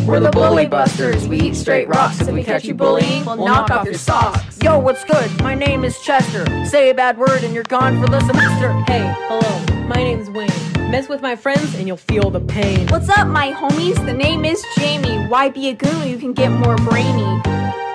We're the Bully Busters. We eat straight rocks. If we catch you bullying, we'll knock off your socks. Yo, what's good? My name is Chester. Say a bad word and you're gone for the semester. Hey, hello, my name's Wayne. Mess with my friends and you'll feel the pain. What's up, my homies? The name is Jamie. Why be a goon when you can get more brainy?